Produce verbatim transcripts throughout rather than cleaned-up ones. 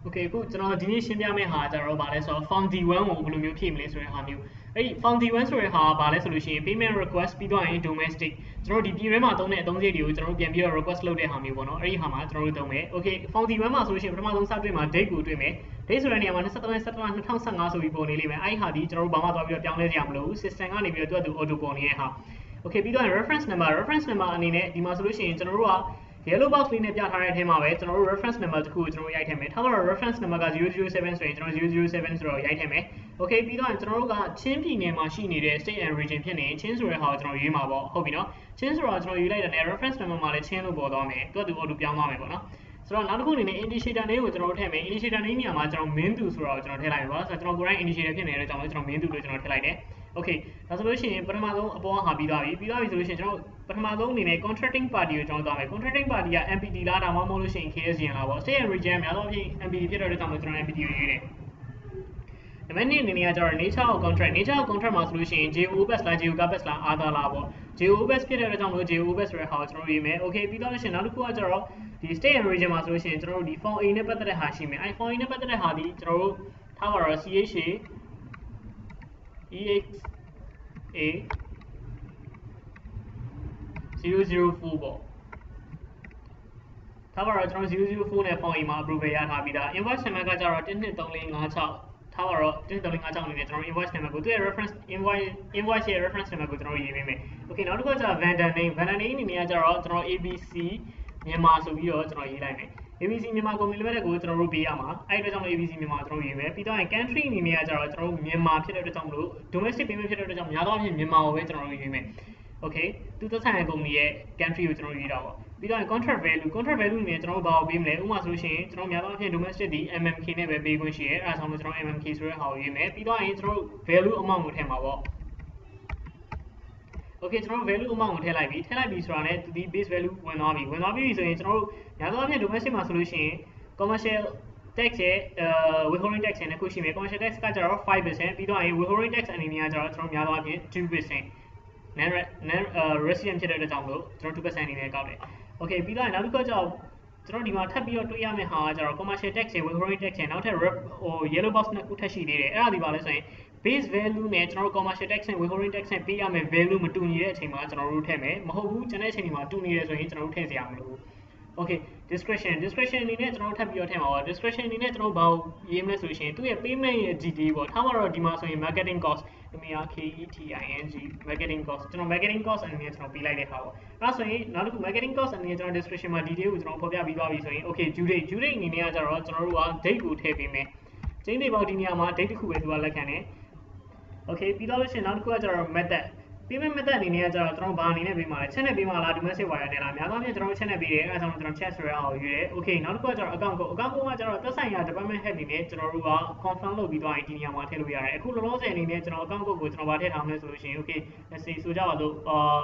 Okay အခုကျွန်တော်ဒီနေ့ရှင်းပြမယ့်ဟာကြတော့ဗာလဲဆိုတော့ form ဒီ one ကိုဘယ်လိုမျိုးဖြည့်မလဲဆိုတဲ့ဟာမျိုးအဲ့ဒီ form ဒီ one ဆိုတဲ့ဟာကဗာလဲဆိုလို့ရှိရင် payment request ပြီးတော့ရင် domestic ကျွန်တော်ဒီပြည်တွင်းမှာသုံးတဲ့အသုံးစရိတ်တွေကိုကျွန်တော်ပြန်ပြီးတော့ request လုပ်တဲ့ဟာမျိုးပေါ့နော်အဲ့ဒီဟာမှာကျွန်တော်တို့သုံးမယ် okay form ဒီ one မှာဆိုလို့ရှိရင်ပထမဆုံးစတွေ့မှာ date ကိုတွေ့မယ် date ဆိုတဲ့နေရာမှာtwenty-seven September twenty fifteenဆိုပြီးပေါ်နေလိမ့်မယ်အဲ့ဒီဟာဒီကျွန်တော်တို့ဘာမှသွားပြီးတော့ပြောင်းလဲစရာမလိုဘူး system ကနေပြီးတော့သူ့အတူ auto ပေါ်နေတဲ့ဟာ okay ပြီးတော့ reference number reference number အနေနဲ့ဒီမှာဆိုလို့ရှိရင်ကျွန်တော်တို့က yellow box လေးနဲ့ပြထားတဲ့အထဲမှာပဲကျွန်တော်တို့ reference number တစ်ခုကိုကျွန်တော်ရိုက်ထည့်မယ်ထားပါတော့ reference number ကzero zero sevenဆိုရင်ကျွန်တော်zero zero sevenဆိုတော့ရိုက်ထည့်မယ် okay ပြီးတော့ကျွန်တော်တို့ကချင်းပြည်နယ်မှာရှိနေတဲ့ state and region ဖြစ်နေချင်းဆိုတဲ့ဟာကိုကျွန်တော်ရေးမှာပေါ့ဟုတ်ပြီနော်ချင်းဆိုတော့ကျွန်တော်ရေးလိုက်တဲ့ reference number မှာလည်းချင်းလို့ပေါ်သွားမယ်သူကသူ auto ပြောင်းသွားမယ်ပေါ့နော်ဆိုတော့နောက်တစ်ခုအနေနဲ့ indicator name ကိုကျွန်တော်တို့ထည့်မယ် indicator name နေရာမှာကျွန်တော် main to ဆိုတော့ကျွန်တော်ထည့်လိုက်မယ်ပေါ့ဆိုတော့ကျွန်တော်ကိုယ်တိုင် indicator ဖြစ်နေတဲ့ကြောင့်လည်းကျွန်တော် main to လို့ကျွန်တော်ထည့်လိုက်တယ် okay ဒါဆိုလို့ရှိရင်ပထမဆုံးအပေါ်ဟာပြီးသွားပြီပြီးသွားပြီဆိုလို့ရှိရင်ကျွန်တော်ပထမဆုံးအနေနဲ့ contracting party ကိုကျွန်တော်သွားမယ် contracting party က M P T လားဒါမှမဟုတ်လို့ရှိရင် K S G N လားပေါ့ state and region များသောအားဖြင့် M P T ဖြစ်တဲ့အတွက်ကြောင့်ကျွန်တော် M P T ကိုရေးတယ်နံပါတ်twoအနေနဲ့ကျတော့ nature of contract nature of contract မှာဆိုလို့ရှိရင် J O B S လား J O G A B S လား Other လားပေါ့ J O B S ဖြစ်တဲ့အတွက်ကြောင့်လို့ J O B S ဆိုတဲ့ဟာကိုကျွန်တော်ရေးမယ် okay ပြီးတော့လို့ရှိရင်နောက်တစ်ခုကကျတော့ဒီ state and region မှာဆိုလို့ရှိရင်ကျွန်တော်တို့ဒီ form A နဲ့ပတ်သက်တဲ့ဟာရှိမယ်အဲ form A နဲ့ပတ်သက်တဲ့ဟာဒီကျွန်တော်တို့ထားပါတော့ C H A E X A zero zero fourပေါ့ထားပါတော့ကျွန်တော်zero zero fourနဲ့ form A မှာ approval ရထားပြီးသား invoice number ကကျတော့one two three four five sixထားပါတော့one two three four five sixအနေနဲ့ကျွန်တော် invoice number ကိုသူ့ရဲ့ reference invoice invoice ရဲ့ reference number ကိုကျွန်တော်ရေးပေးမယ် okay နောက်တစ်ခုကကျတော့ vendor name vendor name အနေနဲ့ကျတော့ကျွန်တော် A B C မြန်မာဆိုပြီးတော့ကျွန်တော်ရေးလိုက်မယ် A B C မြန်မာ company limited ကိုကျွန်တော်တို့ပေးရမှာအဲ့ဒီအတွက်ကြောင့် A B C မြန်မာကျွန်တော်ရေးမယ်ပြီးတော့ country အနေနဲ့ကျတော့ကျွန်တော်တို့မြန်မာဖြစ်တဲ့အတွက်ကြောင့်မလို့ domestic payment ဖြစ်တဲ့အတွက်ကြောင့်များသောအားဖြင့်မြန်မာကိုပဲကျွန်တော်တို့ရေးမယ် okay သူသက်ဆိုင်တဲ့ company ရဲ့ country ကိုကျွန်တော်ရေးတာပေါ့ပြီးတော့ contract value contract value အနေနဲ့ကျွန်တော်တို့ဘာကိုပေးမလဲဥပမာဆိုလို့ရှိရင်ကျွန်တော်များသောအားဖြင့် domestic ဒီ M M K နဲ့ပဲပေးခွင့်ရှိရဲအဲဒါကြောင့်မို့ကျွန်တော် M M K ဆိုတဲ့ဟာကိုရေးမယ်ပြီးတော့ရင်ကျွန်တော်တို့ value amount ကိုထည့်မှာပေါ့ okay ကျွန်တော်တို့ value amount ကိုထည့်လိုက်ပြီထည့်လိုက်ပြီဆိုတာနဲ့ဒီ base value ဝင်သွားပြီဝင်သွားပြီဆိုရင်ကျွန်တော်တို့များသောအားဖြင့် domestic မှာဆိုလို့ရှိရင် commercial tax ရဲ့ withholding tax နဲ့ခုရှိမယ် commercial tax ကကျတော့five percent ပြီးတော့ရင် withholding tax အနေနဲ့ကကျတော့ကျွန်တော်များသောအားဖြင့်two percent non non resident ဖြစ်တဲ့အတွက်ကြောင့်မလို့ကျွန်တော်two percentအနေနဲ့ကောက်တယ် okay ပြီးတော့နောက်တစ်ခုကျတော့ကျွန်တော်ဒီမှာထပ်ပြီးတော့တွေးရမယ့်ဟာကကျတော့ commercial tax ရဲ့ withholding tax ရဲ့နောက်ထပ်ဟို yellow box နှစ်ခုထပ်ရှိသေးတယ်အဲ့ဒါဒီပါလဲဆိုရင် base value နဲ့ကျွန်တော်တို့ commercial tax နဲ့ withholding tax နဲ့ပေးရမယ့် value မတူညီတဲ့အချိန်မှာကျွန်တော်တို့ထည့်မယ်မဟုတ်ဘူးကျွန်တဲ့အချိန်ဒီမှာတူညီတယ်ဆိုရင်ကျွန်တော်တို့ထည့်စရာမလိုဘူး okay discretion discretion အနေနဲ့ကျွန်တော်တို့ထပ်ပြီးတော့ထည့်မှာပါ discretion အနေနဲ့ကျွန်တော်တို့ဘာရေးမလဲဆိုရှင်သူ့ရဲ့ payment ရဲ့ G D ပေါ့ထားပါတော့ဒီမှာဆိုရင် marketing cost M A R K E T I N G marketing cost ကျွန်တော် marketing cost အနေနဲ့ကျွန်တော်ပေးလိုက်တဲ့ဟာပေါ့အဲ့ဆိုရင်နောက်တစ်ခု marketing cost အနေနဲ့ကျွန်တော် description မှာ detail ကိုကျွန်တော်ဖော်ပြပြီးသွားပြီဆိုရင် okay due date due date အနေနဲ့ကကျတော့ကျွန်တော်တို့က date ကိုထည့်ပေးမယ်ချိန်တွေပေါ့ဒီနေရာမှာ date တစ်ခုပဲသူကလက်ခံတယ် okay ပြီးတော့လို့ရှိရင်နောက်တစ်ခုကကျတော့ method payment method အနေနဲ့ကကျတော့ကျွန်တော်ဘာအနေနဲ့ပေးမှာလဲ check နဲ့ပေးမှာလား domestic wire နဲ့လားများသောအားဖြင့်ကျွန်တော် check နဲ့ပေးတယ်အဲဒါကြောင့်ကျွန်တော် check ဆိုရအောင်ယူတယ် okay နောက်တစ်ခုကကျတော့ account code account code ကကျတော့သက်ဆိုင်ရာ department head အနေနဲ့ကျွန်တော်တို့က confirm လုပ်ပြီးသွားရင်ဒီနေရာမှာထည့်လို့ရတယ်အခုလောလောဆယ်အနေနဲ့ကျွန်တော် account code ကိုကျွန်တော်ဗာထည့်ထားမလဲဆိုလို့ရှိရင် okay let's say ဆိုကြပါစို့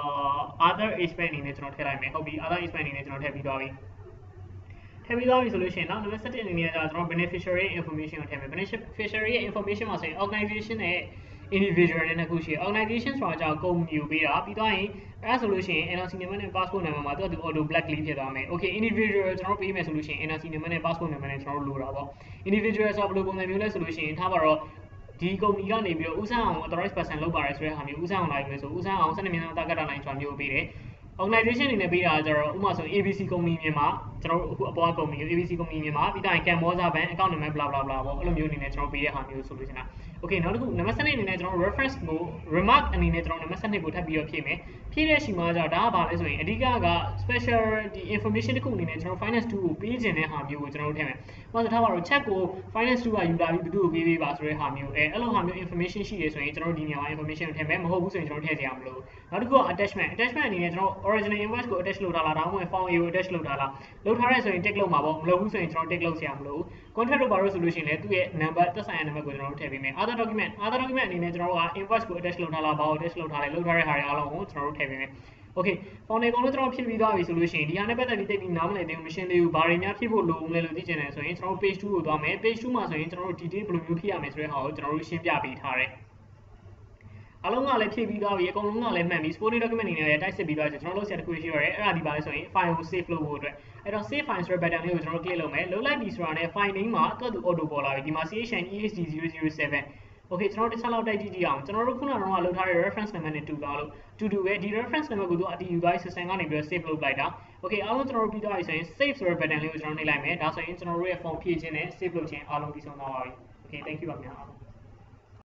other expense အနေနဲ့ကျွန်တော်ထည့်လိုက်မယ်ဟုတ်ပြီ other expense အနေနဲ့ကျွန်တော်ထည့်ပြီးသွားပြီထည့်ပြီးသွားပြီဆိုလို့ရှိရင်နောက် number seven အနေနဲ့ကျတော့ကျွန်တော် beneficiary information ကိုထည့်မယ် beneficiary ရဲ့ information မှာဆိုရင် organization နဲ့ individual နဲ့နှစ်ခုရှိတယ် organization ဆိုတာကြောင့် company ကိုပေးတာပြီးတော့ရင်အဲဆိုလို့ရှိရင် N R C number နဲ့ passport number မှာသူကသူ auto blacklist ဖြစ်သွားမယ် okay individual ကျွန်တော်တို့ပေးမယ်ဆိုလို့ရှိရင် N R C number နဲ့ passport number နဲ့ကျွန်တော်တို့လိုတာပေါ့ individual ဆိုတော့ဘယ်လိုပုံစံမျိုးလဲဆိုလို့ရှိရင်ထားပါတော့ဒီ company ကနေပြီးတော့ဦးဆန်းအောင် authorized person လုပ်ပါတယ်ဆိုတဲ့ဟာမျိုးဦးဆန်းအောင်လာပြီဆိုဦးဆန်းအောင်seven millionတာကတာနိုင်ဆိုတာမျိုးပေးတယ် organization အနေနဲ့ပေးတာကျတော့ဥပမာဆို A B C company မြန်မာကျွန်တော်တို့အခုအပေါ်က company A B C company မြန်မာပြီးတော့ Cambodia bank account number blah blah blah ပေါ့အဲ့လိုမျိုးအနေနဲ့ကျွန်တော်ပေးတဲ့ဟာမျိုးဆိုလို့ရှိရင် okay နောက်တစ်ခု number seven အနေနဲ့ကျွန်တော် reference ကို remark အနေနဲ့ကျွန်တော် number seven ကိုထပ်ပြီးတော့ဖြည့်မယ်ဖြည့်တဲ့ချိန်မှာကျတော့ဒါကဘာလဲဆိုရင်အဓိကက special ဒီ information တစ်ခုအနေနဲ့ကျွန်တော် finance two ကိုပေးခြင်းတဲ့ဟာမျိုးကိုကျွန်တော်တို့ထည့်မယ်ဥပမာဆိုထားပါတော့ check ကို finance two ကယူလာပြီးဘယ်သူ့ကိုပေးပေးပါဆိုတဲ့ဟာမျိုးအဲအဲ့လိုဟာမျိုး information ရှိတယ်ဆိုရင်ကျွန်တော်တို့ဒီနေရာမှာ information ကိုထည့်မယ်မဟုတ်ဘူးဆိုရင်ကျွန်တော်ထည့်စရာမလိုနောက်တစ်ခုက attachment attachment အနေနဲ့ကျွန်တော် original invoice ကို attach လုပ်ထားလားဒါမှမဟုတ် form A ကို attach လုပ်ထားလားလုပ်ထားရဲဆိုရင် tick လုပ်မှာပေါ့မလုပ်ဘူးဆိုရင်ကျွန်တော် tick လုပ်စရာမလိုဘူး contract တို့ဘာလို့ဆိုလို့ရှိရင်လည်းသူ့ရဲ့ number သက်ဆိုင်ရာ number ကိုကျွန်တော်တို့ထည့်ပေးမယ် other document other document အနေနဲ့ကျွန်တော်တို့က invoice ကို attach လုပ်ထားလားဘာကို attach လုပ်ထားလဲလုပ်ထားတဲ့ဟာတွေအားလုံးကိုကျွန်တော်တို့ထည့်ပေးမယ် okay form တွေကုန်လို့ကျွန်တော်ဖြည့်ပြီးသွားပြီဆိုလို့ရှိရင်ဒီဟာနဲ့ပတ်သက်ပြီးတိတ်ပြီးနားမလည်သေးဘူးမရှင်းသေးဘူးဘာတွေများဖြည့်ဖို့လိုဦးမလဲလို့သိချင်တယ်ဆိုရင်ကျွန်တော်တို့ page two ကိုသွားမယ် page two မှာဆိုရင်ကျွန်တော်တို့ detail ဘယ်လိုမျိုးဖြည့်ရမယ်ဆိုတဲ့ဟာကိုကျွန်တော်တို့ရှင်းပြပေးထားတယ်အားလုံးကလည်းဖြည့်ပြီးသွားပြီအကုန်လုံးကလည်းမှန်ပြီ supporting document အနေနဲ့လည်းတိုက်စစ်ပြီးသွားပြီကျွန်တော်တို့ဆရာတစ်ခုရှိရတယ်အဲ့ဒါဒီပါလဲဆိုရင် file ကို save လုပ်ဖို့အတွက်အဲ့တော့ save file ဆိုတဲ့ button လေးကိုကျွန်တော်တို့ click လုပ်မယ်လုပ်လိုက်ပြီဆိုတာနဲ့ file name မှာသူ့အတူ auto ပေါ်လာပြီဒီမှာ chn.exd ဇီရို ဇီရို seven okay ကျွန်တော်တို့တစ်ချက်လောက်တိုက်ကြည့်ကြည့်အောင်ကျွန်တော်တို့ခုနကတော့လောက်ထားတဲ့ reference number နဲ့တူသွားလို့တူတူပဲဒီ reference number ကိုသူအတီယူသွား system ကနေပြီးတော့ save လုပ်လိုက်တာ okay အားလုံးကျွန်တော်တို့ပြီးသွားပြီဆိုရင် save ဆိုတဲ့ button လေးကိုကျွန်တော်နှိပ်လိုက်မယ်ဒါဆိုရင်ကျွန်တော်တို့ရဲ့ form ဖြည့်ခြင်းနဲ့ save လုပ်ခြင်းအားလုံးပြီးဆုံးသွားပါပြီ okay thank you ပါခင်ဗျာ